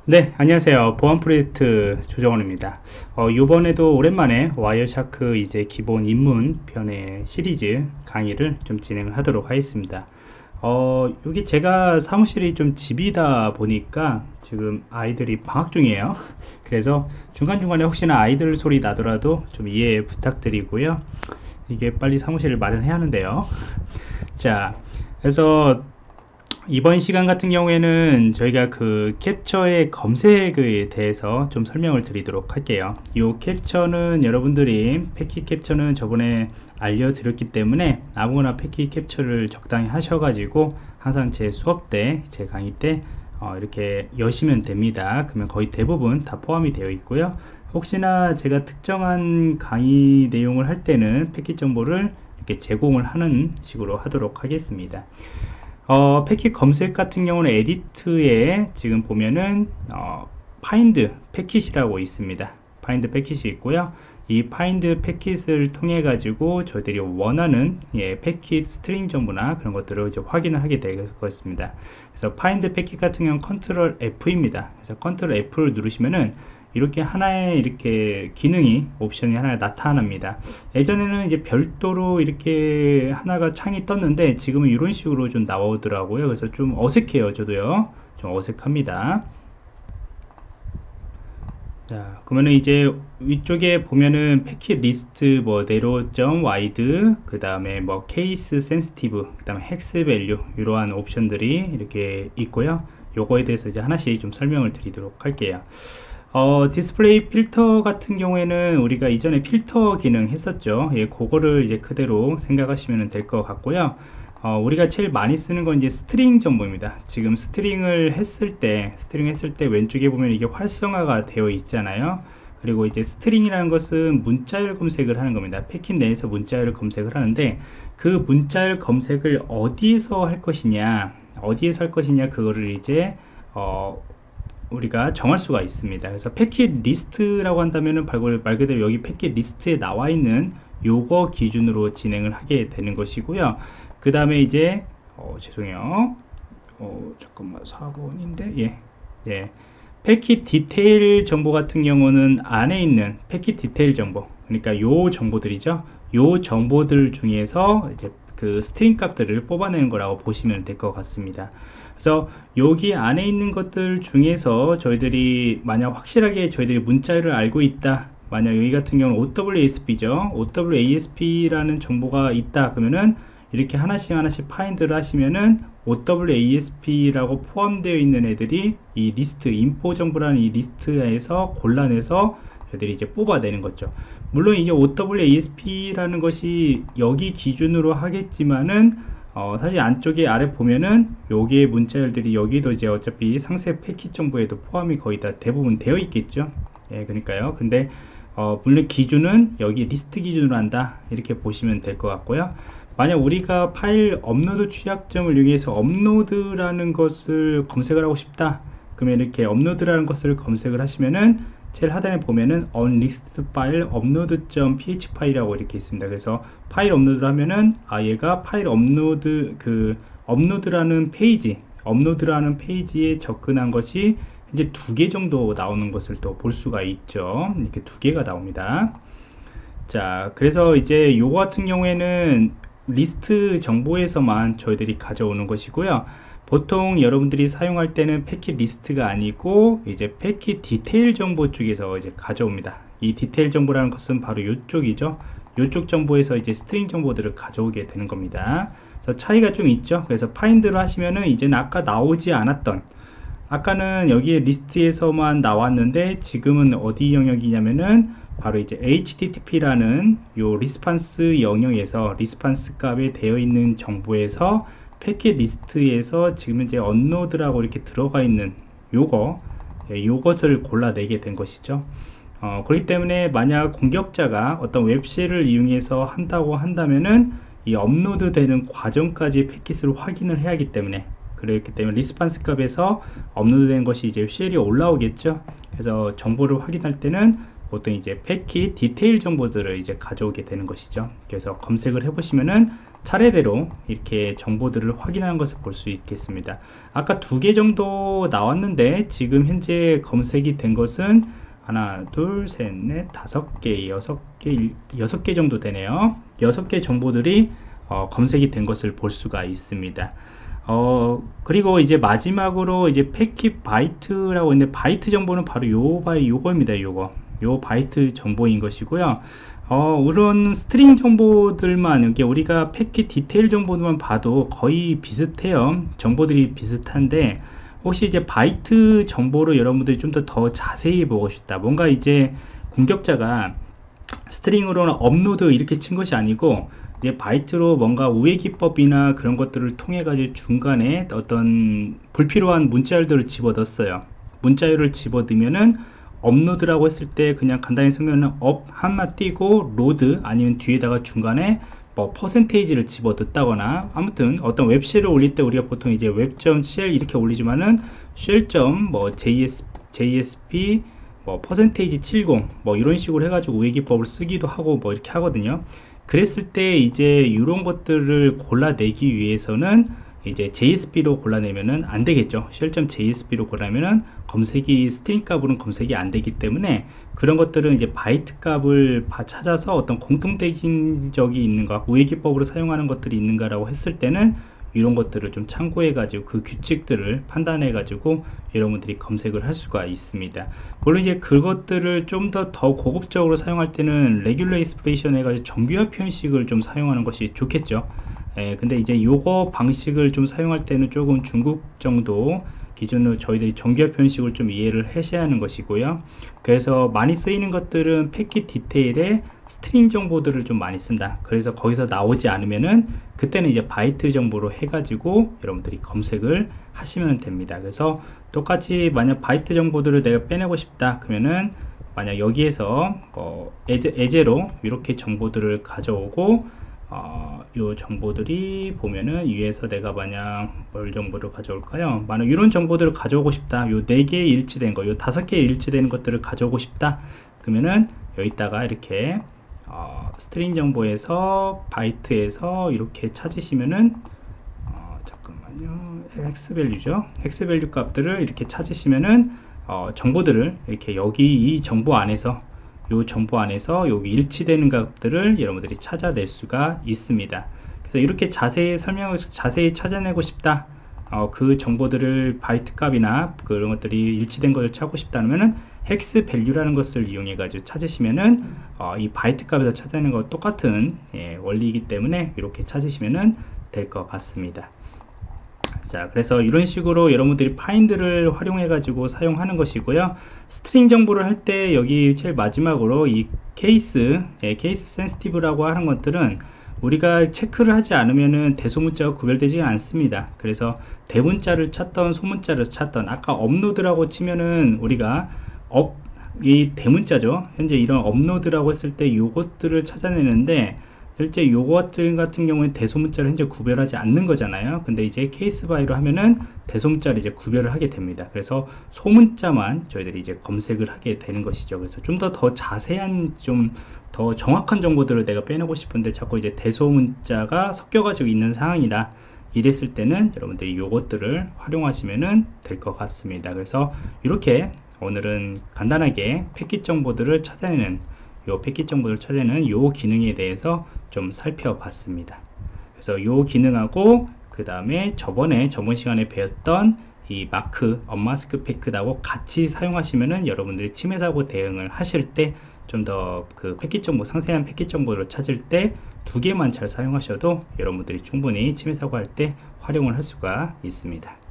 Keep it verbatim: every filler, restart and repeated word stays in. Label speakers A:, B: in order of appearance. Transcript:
A: 네, 안녕하세요. 보안 프로젝트 조정원입니다. 어, 이번에도 오랜만에 와이어샤크 이제 기본 입문 편의 시리즈 강의를 좀 진행을 하도록 하겠습니다. 어, 여기 제가 사무실이 좀 집이다 보니까 지금 아이들이 방학 중이에요. 그래서 중간중간에 혹시나 아이들 소리 나더라도 좀 이해 부탁드리고요. 이게 빨리 사무실을 마련해야 하는데요. 자, 그래서 이번 시간 같은 경우에는 저희가 그 캡처의 검색에 대해서 좀 설명을 드리도록 할게요. 이 캡처는 여러분들이 패킷 캡처는 저번에 알려드렸기 때문에 아무거나 패킷 캡처를 적당히 하셔가지고 항상 제 수업 때, 제 강의 때 어, 이렇게 여시면 됩니다. 그러면 거의 대부분 다 포함이 되어 있고요. 혹시나 제가 특정한 강의 내용을 할 때는 패킷 정보를 이렇게 제공을 하는 식으로 하도록 하겠습니다. 어, 패킷 검색 같은 경우는 에디트에 지금 보면은 어, 파인드 패킷이라고 있습니다. 파인드 패킷이 있고요. 이 파인드 패킷을 통해 가지고 저희들이 원하는 예, 패킷 스트링 정보나 그런 것들을 이제 확인을 하게 될 것입니다. 그래서 파인드 패킷 같은 경우는 컨트롤 F입니다. 그래서 컨트롤 F를 누르시면은 이렇게 하나의 이렇게 기능이 옵션이 하나 나타납니다. 예전에는 이제 별도로 이렇게 하나가 창이 떴는데 지금은 이런 식으로 좀 나오더라고요. 그래서 좀 어색해요. 저도요. 좀 어색합니다. 자, 그러면은 이제 위쪽에 보면은 패킷 리스트 뭐 네로 점 와이드 그 다음에 뭐 케이스 센시티브 그 다음에 헥스 밸류 이러한 옵션들이 이렇게 있고요. 요거에 대해서 이제 하나씩 좀 설명을 드리도록 할게요. 어, 디스플레이 필터 같은 경우에는 우리가 이전에 필터 기능 했었죠. 예, 그거를 이제 그대로 생각하시면 될 것 같고요. 어, 우리가 제일 많이 쓰는 건 이제 스트링 정보입니다. 지금 스트링을 했을 때, 스트링 했을 때 왼쪽에 보면 이게 활성화가 되어 있잖아요. 그리고 이제 스트링이라는 것은 문자열 검색을 하는 겁니다. 패킷 내에서 문자열 검색을 하는데 그 문자열 검색을 어디에서 할 것이냐, 어디에서 할 것이냐, 그거를 이제 어, 우리가 정할 수가 있습니다. 그래서 패킷 리스트라고 한다면은 말 그대로 여기 패킷 리스트에 나와 있는 요거 기준으로 진행을 하게 되는 것이고요. 그 다음에 이제 어, 죄송해요. 어, 잠깐만 사 번인데 예, 예. 패킷 디테일 정보 같은 경우는 안에 있는 패킷 디테일 정보, 그러니까 요 정보들이죠. 요 정보들 중에서 이제 그 스트링 값들을 뽑아내는 거라고 보시면 될 것 같습니다. 그래서 여기 안에 있는 것들 중에서 저희들이 만약 확실하게 저희들이 문자를 알고 있다, 만약 여기 같은 경우는 오더블유에이에스피죠. 오더블유에이에스피라는 정보가 있다 그러면은 이렇게 하나씩 하나씩 파인드를 하시면은 오더블유에이에스피라고 포함되어 있는 애들이 이 리스트 인포 정보라는 이 리스트에서 골라내서 저희들이 이제 뽑아내는 거죠. 물론 이제 오더블유에이에스피라는 것이 여기 기준으로 하겠지만은 어, 사실 안쪽에 아래 보면은 여기에 문자열들이 여기도 이제 어차피 상세 패킷 정보에도 포함이 거의 다 대부분 되어 있겠죠. 예, 그러니까요. 근데 어, 물론 기준은 여기 리스트 기준으로 한다 이렇게 보시면 될 것 같고요. 만약 우리가 파일 업로드 취약점을 이용해서 업로드라는 것을 검색을 하고 싶다 그러면 이렇게 업로드라는 것을 검색을 하시면은 제일 하단에 보면은 unlisted file upload.ph 파일이라고 이렇게 있습니다. 그래서 파일 업로드를 하면은 아 얘가 파일 업로드 그 업로드라는 페이지 업로드라는 페이지에 접근한 것이 이제 두 개 정도 나오는 것을 또 볼 수가 있죠. 이렇게 두 개가 나옵니다. 자, 그래서 이제 요거 같은 경우에는 리스트 정보에서만 저희들이 가져오는 것이고요. 보통 여러분들이 사용할 때는 패킷 리스트가 아니고 이제 패킷 디테일 정보 쪽에서 이제 가져옵니다. 이 디테일 정보라는 것은 바로 이쪽이죠. 이쪽 정보에서 이제 스트링 정보들을 가져오게 되는 겁니다. 그래서 차이가 좀 있죠. 그래서 파인드를 하시면은 이제는 아까 나오지 않았던, 아까는 여기에 리스트에서만 나왔는데 지금은 어디 영역이냐면은 바로 이제 에이치티티피라는 요 리스판스 영역에서 리스판스 값에 되어 있는 정보에서 패킷 리스트에서 지금 이제 언로드라고 이렇게 들어가 있는 요거 예, 요것을 골라내게 된 것이죠. 어, 그렇기 때문에 만약 공격자가 어떤 웹쉘을 이용해서 한다고 한다면은 이 업로드 되는 과정까지 패킷을 확인을 해야 하기 때문에, 그렇기 때문에 리스판스 값에서 업로드 된 것이 이제 쉘이 올라오겠죠. 그래서 정보를 확인할 때는 보통 이제 패킷 디테일 정보들을 이제 가져오게 되는 것이죠. 그래서 검색을 해보시면은 차례대로 이렇게 정보들을 확인하는 것을 볼 수 있겠습니다. 아까 두 개 정도 나왔는데 지금 현재 검색이 된 것은 하나, 둘, 셋, 넷, 다섯 개, 여섯 개, 여섯 개 정도 되네요. 여섯 개 정보들이 어, 검색이 된 것을 볼 수가 있습니다. 어, 그리고 이제 마지막으로 이제 패킷 바이트라고 있는데, 바이트 정보는 바로 요 바이 요거입니다. 요거 요 바이트 정보인 것이고요. 어, 이런 스트링 정보들만, 이렇게 우리가 패킷 디테일 정보들만 봐도 거의 비슷해요. 정보들이 비슷한데, 혹시 이제 바이트 정보를 여러분들이 좀 더 더 자세히 보고 싶다, 뭔가 이제 공격자가 스트링으로는 업로드 이렇게 친 것이 아니고 이제 바이트로 뭔가 우회 기법이나 그런 것들을 통해 가지고 중간에 어떤 불필요한 문자열들을 집어넣었어요. 문자열을 집어넣으면은 업로드라고 했을 때 그냥 간단히 설명은 업 한마 띄고 로드, 아니면 뒤에다가 중간에 뭐 퍼센테이지를 집어넣다거나, 아무튼 어떤 웹쉘을 올릴 때 우리가 보통 이제 웹.쉘 이렇게 올리지만은 쉘.뭐 js jsp 뭐 퍼센테이지 칠십 뭐 이런 식으로 해가지고 우회 기법을 쓰기도 하고 뭐 이렇게 하거든요. 그랬을 때 이제 이런 것들을 골라내기 위해서는 이제 제이에스피로 골라내면은 안 되겠죠. 쉘.제이에스피로 골라내면은 검색이 스트링 값으로는 검색이 안 되기 때문에, 그런 것들은 이제 바이트 값을 찾아서 어떤 공통된 적이 있는가, 우회 기법으로 사용하는 것들이 있는가라고 했을 때는 이런 것들을 좀 참고해 가지고 그 규칙들을 판단해 가지고 여러분들이 검색을 할 수가 있습니다. 물론 이제 그것들을 좀 더 더 고급적으로 사용할 때는 레귤러 익스프레션 해가지고 정규화 표현식을 좀 사용하는 것이 좋겠죠. 예, 근데 이제 요거 방식을 좀 사용할 때는 조금 중국 정도 기준으로 저희들이 정규화 표현식을 좀 이해를 하셔야 하는 것이고요. 그래서 많이 쓰이는 것들은 패킷 디테일에 스트링 정보들을 좀 많이 쓴다. 그래서 거기서 나오지 않으면은 그때는 이제 바이트 정보로 해가지고 여러분들이 검색을 하시면 됩니다. 그래서 똑같이 만약 바이트 정보들을 내가 빼내고 싶다 그러면은, 만약 여기에서 어, 에제, 에제로 이렇게 정보들을 가져오고, 어, 요 정보들이 보면은 위에서 내가 만약 뭘 정보를 가져올까요? 만약 이런 정보들을 가져오고 싶다, 요 네 개 일치된 거, 요 다섯 개 일치되는 것들을 가져오고 싶다 그러면은 여기다가 이렇게 어, 스트링 정보에서 바이트에서 이렇게 찾으시면은 어, 잠깐만요, 헥스 밸류죠. 헥스 밸류 값들을 이렇게 찾으시면은 어, 정보들을 이렇게 여기 이 정보 안에서 요 정보 안에서 여기 일치되는 값들을 여러분들이 찾아낼 수가 있습니다. 그래서 이렇을 자세히 설명을 자세히 찾아내고 싶다, 어, 그 정보들을 바이트 값이나 그런 것들이 일치된 것을 찾고 싶다면은 헥스 밸류라는 것을 이용해 가지고 찾으시면은 어, 이 바이트 값에서 찾아내는 것 똑같은 예, 원리이기 때문에 이렇게 찾으시면은 될 것 같습니다. 자, 그래서 이런 식으로 여러분들이 파인드를 활용해 가지고 사용하는 것이고요. 스트링 정보를 할 때 여기 제일 마지막으로 이 케이스, 예, 케이스 센시티브라고 하는 것들은 우리가 체크를 하지 않으면은 대소문자가 구별되지 않습니다. 그래서 대문자를 찾던 소문자를 찾던, 아까 업로드라고 치면은 우리가 업, 이 대문자죠. 현재 이런 업로드라고 했을 때 요것들을 찾아내는데, 실제 요것들 같은 경우에 대소문자를 현재 구별하지 않는 거잖아요. 근데 이제 케이스 바이로 하면은 대소문자를 이제 구별을 하게 됩니다. 그래서 소문자만 저희들이 이제 검색을 하게 되는 것이죠. 그래서 좀 더 더 자세한, 좀 더 정확한 정보들을 내가 빼내고 싶은데 자꾸 이제 대소문자가 섞여 가지고 있는 상황이다, 이랬을 때는 여러분들이 요것들을 활용하시면 될 것 같습니다. 그래서 이렇게 오늘은 간단하게 패킷 정보들을 찾아내는, 요 패킷 정보를 찾아내는 요 기능에 대해서 좀 살펴봤습니다. 그래서 요 기능하고 그 다음에 저번에 저번 시간에 배웠던 이 마크, 언마스크 패킷하고 같이 사용하시면은 여러분들이 침해 사고 대응을 하실 때 좀 더 그 패킷 정보, 상세한 패킷 정보를 찾을 때 두 개만 잘 사용하셔도 여러분들이 충분히 침해 사고 할 때 활용을 할 수가 있습니다.